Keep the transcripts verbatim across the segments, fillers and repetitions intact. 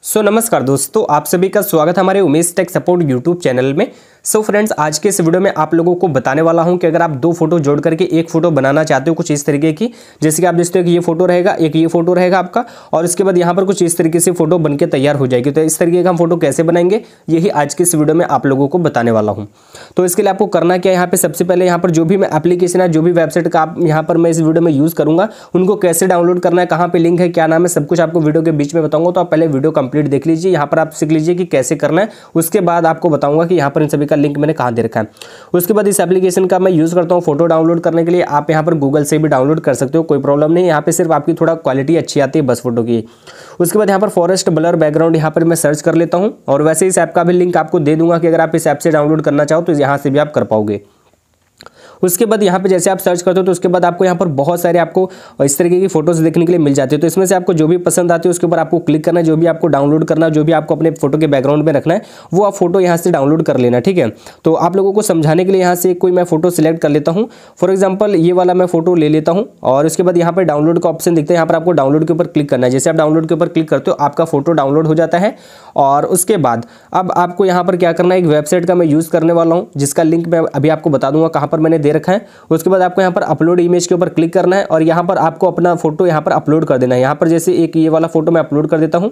सो so, नमस्कार दोस्तों, आप सभी का स्वागत है हमारे Umesh tech support YouTube channel में। सो so, फ्रेंड्स, आज के इस वीडियो में आप लोगों को बताने वाला हूं कि अगर आप दो फोटो जोड़ करके एक फोटो बनाना चाहते हो कुछ इस तरीके की, जैसे कि आप देखते हो कि ये फोटो रहेगा, एक ये फोटो रहेगा आपका, और इसके बाद यहाँ पर कुछ इस तरीके से फोटो बनके तैयार हो जाएगी। तो इस तरीके का हम फोटो कैसे बनाएंगे, यही आज के इस वीडियो में आप लोगों को बताने वाला हूँ। तो इसके लिए आपको करना क्या है, यहाँ पे सबसे पहले यहाँ पर जो भी मैं एप्लीकेशन है, जो भी वेबसाइट का आप यहाँ पर मैं इस वीडियो में यूज़ करूँगा, उनको कैसे डाउनलोड करना है, कहाँ पे लिंक है, क्या नाम है, सब कुछ आपको वीडियो के बीच में बताऊँगा। तो आप पहले वीडियो कंप्लीट देख लीजिए, यहाँ पर आप सीख लीजिए कि कैसे करना है। उसके बाद आपको बताऊंगा कि यहाँ पर इन सभी का लिंक मैंने कहाँ दे रखा है। उसके बाद इस एप्लीकेशन का मैं यूज़ करता हूँ फोटो डाउनलोड करने के लिए। आप यहाँ पर गूगल से भी डाउनलोड कर सकते हो, कोई प्रॉब्लम नहीं। यहाँ पे सिर्फ आपकी थोड़ा क्वालिटी अच्छी आती है बस फोटो की। उसके बाद यहाँ पर फॉरेस्ट ब्लर बैकग्राउंड यहाँ पर मैं सर्च कर लेता हूँ, और वैसे इस ऐप का भी लिंक आपको दे दूंगा कि अगर आप इस ऐप से डाउनलोड करना चाहो तो यहाँ से भी आप कर पाओगे। उसके बाद यहाँ पे जैसे आप सर्च करते हो तो उसके बाद आपको यहाँ पर बहुत सारे आपको इस तरीके की फोटोज़ देखने के लिए मिल जाती है। तो इसमें से आपको जो भी पसंद आती है उसके ऊपर आपको क्लिक करना है, जो भी आपको डाउनलोड करना है, जो भी आपको अपने फोटो के बैकग्राउंड में रखना है, वो आप फोटो यहाँ से डाउनलोड कर लेना, ठीक है। तो आप लोगों को समझाने के लिए यहाँ से कोई मैं फोटो सिलेक्ट कर लेता हूँ। फॉर एग्जाम्पल ये वाला मैं फोटो ले लेता हूँ, और उसके बाद यहाँ पर डाउनलोड का ऑप्शन दिखता है, यहाँ पर आपको डाउनलोड के ऊपर क्लिक करना है। जैसे आप डाउनलोड के ऊपर क्लिक करते हो आपका फोटो डाउनलोड हो जाता है। और उसके बाद अब आपको यहाँ पर क्या करना है, एक वेबसाइट का मैं यूज़ करने वाला हूँ, जिसका लिंक मैं अभी आपको बता दूंगा कहाँ पर मैंने दे रखा है। उसके बाद आपको यहाँ पर अपलोड इमेज के ऊपर क्लिक करना है, और यहाँ पर आपको अपना फोटो यहाँ पर अपलोड कर देना है। यहाँ पर जैसे एक ये वाला फोटो मैं अपलोड कर देता हूँ,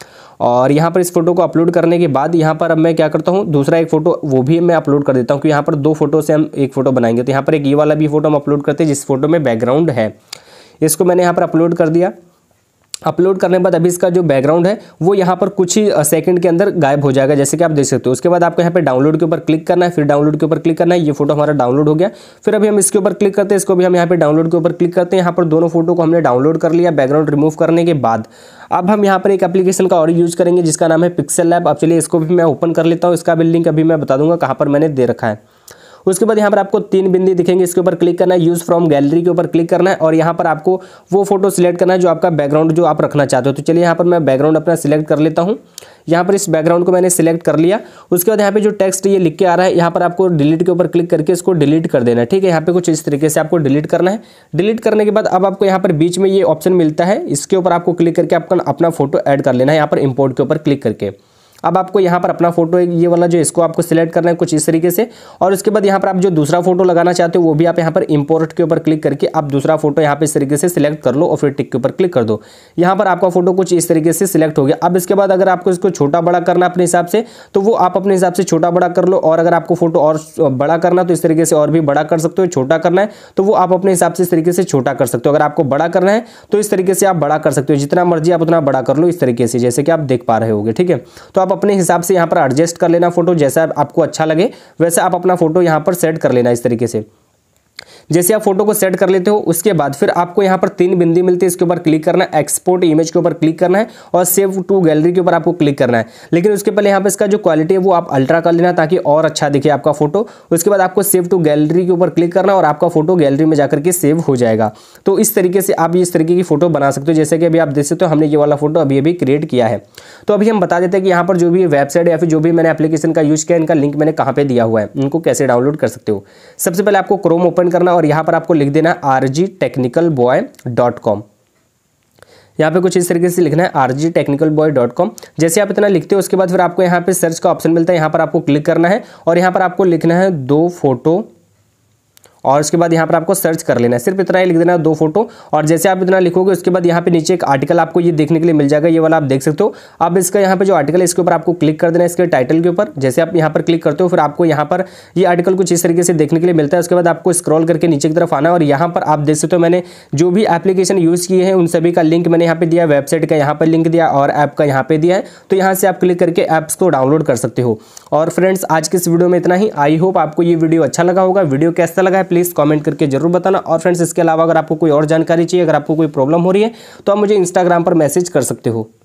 और यहाँ पर इस फोटो को अपलोड करने के बाद यहाँ पर अब मैं क्या करता हूँ, दूसरा एक फोटो वो भी मैं अपलोड कर देता हूँ, क्योंकि यहाँ पर दो फोटो से हम एक फोटो बनाएंगे। तो यहाँ पर एक ये वाला भी फोटो हम अपलोड करते हैं जिस फोटो में बैकग्राउंड है, इसको मैंने यहाँ पर अपलोड कर दिया। अपलोड करने के बाद अभी इसका जो बैकग्राउंड है वो यहाँ पर कुछ ही सेकंड के अंदर गायब हो जाएगा, जैसे कि आप देख सकते हो। उसके बाद आपको यहाँ पे डाउनलोड के ऊपर क्लिक करना है, फिर डाउनलोड के ऊपर क्लिक करना है। ये फोटो हमारा डाउनलोड हो गया। फिर अभी हम इसके ऊपर क्लिक करते हैं, इसको भी हम यहाँ पे डाउनलोड के ऊपर क्लिक करते हैं। यहाँ पर दोनों फोटो को हमने डाउनलोड कर लिया। बैकग्राउंड रिमूव करने के बाद अब हम यहाँ पर एक एप्लीकेशन का और यूज़ करेंगे जिसका नाम है पिक्सल लैब। अब चलिए इसको भी मैं ओपन कर लेता हूँ, इसका भी लिंक अभी मैं बता दूंगा कहाँ पर मैंने दे रखा है। उसके बाद यहाँ पर आपको तीन बिंदी दिखेंगे, इसके ऊपर क्लिक करना है, यूज़ फ्रॉम गैलरी के ऊपर क्लिक करना है, और यहाँ पर आपको वो फोटो सिलेक्ट करना है जो आपका बैकग्राउंड जो आप रखना चाहते हो। तो चलिए यहाँ पर मैं बैकग्राउंड अपना सिलेक्ट कर लेता हूँ। यहाँ पर इस बैकग्राउंड को मैंने सिलेक्ट कर लिया। उसके बाद यहाँ पे जो टेक्स्ट ये लिख के आ रहा है, यहाँ पर आपको डिलीट के ऊपर क्लिक करके इसको डिलीट कर देना है, ठीक है। यहाँ पे कुछ इस तरीके से आपको डिलीट करना है। डिलीट करने के बाद अब आपको यहाँ पर बीच में ये ऑप्शन मिलता है, इसके ऊपर आपको क्लिक करके आपका अपना फोटो ऐड कर लेना है, यहाँ पर इंपोर्ट के ऊपर क्लिक करके। अब आपको यहाँ पर अपना फोटो ये वाला जो इसको आपको सिलेक्ट करना है कुछ इस तरीके से, और उसके बाद यहाँ पर आप जो दूसरा फोटो लगाना चाहते हो वो भी आप यहाँ पर इंपोर्ट के ऊपर क्लिक करके आप दूसरा फोटो यहाँ पे इस तरीके से सिलेक्ट कर लो, और फिर टिक के ऊपर क्लिक कर दो। यहाँ पर आपका फोटो कुछ इस तरीके से सिलेक्ट हो गया। अब इसके बाद अगर आपको इसको छोटा बड़ा करना अपने हिसाब से तो वो आप अपने हिसाब से छोटा बड़ा कर लो, और अगर आपको फोटो और बड़ा करना तो इस तरीके से और भी बड़ा कर सकते हो। छोटा करना है तो वो आप अपने हिसाब से इस तरीके से छोटा कर सकते हो। अगर आपको बड़ा करना है तो इस तरीके से आप बड़ा कर सकते हो, जितना मर्जी आप उतना बड़ा कर लो इस तरीके से, जैसे कि आप देख पा रहे होगे, ठीक है। तो आप अपने हिसाब से यहाँ एडजस्ट कर लेना फोटो, जैसा आपको अच्छा लगे वैसे आप अपना फोटो यहां पर सेट कर लेना इस तरीके से। जैसे आप फोटो को सेट कर लेते हो उसके बाद फिर आपको यहाँ पर तीन बिंदी मिलती है, इसके ऊपर क्लिक करना है, एक्सपोर्ट इमेज के ऊपर क्लिक करना है, और सेव टू गैलरी के ऊपर आपको क्लिक करना है। लेकिन उसके पहले यहाँ पर इसका जो क्वालिटी है वो आप अल्ट्रा कर लेना ताकि और अच्छा दिखे आपका फोटो। उसके बाद आपको सेव टू गैलरी के ऊपर क्लिक करना, और आपका फोटो गैलरी में जाकर के सेव हो जाएगा। तो इस तरीके से आप इस तरीके की फोटो बना सकते हो, जैसे कि अभी आप देख सकते हो हमने ये वाला फोटो अभी अभी क्रिएट किया है। तो अभी हम बता देते हैं कि यहाँ पर जो भी वेबसाइट या फिर जो भी मैंने एप्लीकेशन का यूज़ किया इनका लिंक मैंने कहाँ पे दिया हुआ है, इनको कैसे डाउनलोड कर सकते हो। सबसे पहले आपको क्रोम ओपन करना, और यहाँ पर आपको लिख देना R G technical boy dot com. यहाँ पे कुछ इस तरीके से लिखना है R G technical boy dot com. जैसे आप इतना लिखते हो उसके बाद फिर आपको यहाँ पे सर्च का ऑप्शन मिलता है, यहाँ पर आपको क्लिक करना है, और यहाँ पर आपको लिखना है दो फोटो, और उसके बाद यहाँ पर आपको सर्च कर लेना है, सिर्फ इतना ही लिख देना है दो फोटो। और जैसे आप इतना लिखोगे उसके बाद यहाँ पे नीचे एक आर्टिकल आपको ये देखने के लिए मिल जाएगा, ये वाला आप देख सकते हो। अब इसका यहाँ पे जो आर्टिकल है इसके ऊपर आपको क्लिक कर देना है, इसके टाइटल के ऊपर। जैसे आप यहाँ पर क्लिक करते हो फिर आपको यहाँ पर ये आर्टिकल कुछ इस तरीके से देखने के लिए मिलता है। उसके बाद आपको स्क्रॉल करके नीचे की तरफ आना है, और यहाँ पर आप देख सकते हो मैंने जो भी एप्लीकेशन यूज़ किए हैं उन सभी का लिंक मैंने यहाँ पे दिया, वेबसाइट का यहाँ पर लिंक दिया और ऐप का यहाँ पे दिया है। तो यहाँ से आप क्लिक करके ऐप्स को डाउनलोड कर सकते हो। और फ्रेंड्स, आज के इस वीडियो में इतना ही। आई होप आपको ये वीडियो अच्छा लगा होगा। वीडियो कैसा लगा है प्लीज़ कमेंट करके जरूर बताना। और फ्रेंड्स, इसके अलावा अगर आपको कोई और जानकारी चाहिए, अगर आपको कोई प्रॉब्लम हो रही है तो आप मुझे इंस्टाग्राम पर मैसेज कर सकते हो।